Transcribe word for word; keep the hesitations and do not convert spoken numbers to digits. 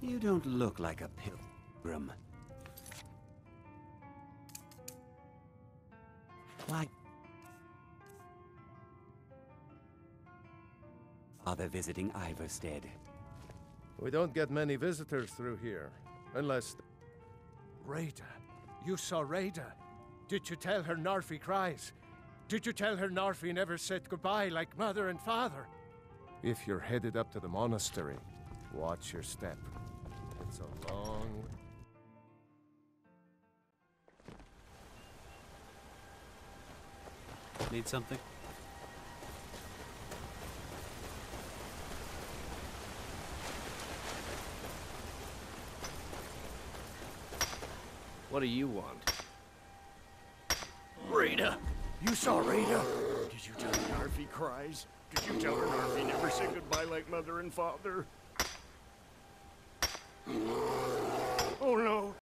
You don't look like a pilgrim. Like... Father visiting Iverstead. We don't get many visitors through here, unless... Rada. You saw Rada. Did you tell her Narfi cries? Did you tell her Narfi never said goodbye like mother and father? If you're headed up to the monastery, watch your step. It's a long... Need something? What do you want? Rada! You saw Rada? Did you tell her Narfi cries? Did you tell her Narfi never said goodbye like mother and father?